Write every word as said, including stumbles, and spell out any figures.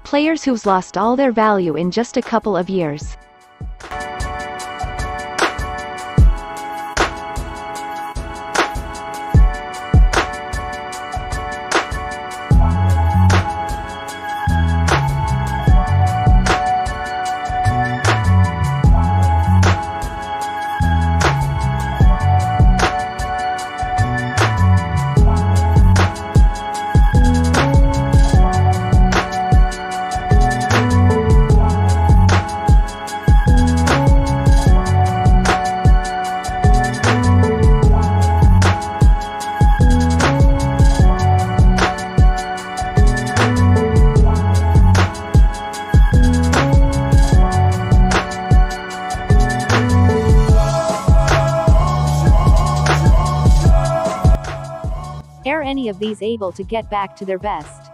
Players who've lost all their value in just a couple of years. Are any of these able to get back to their best?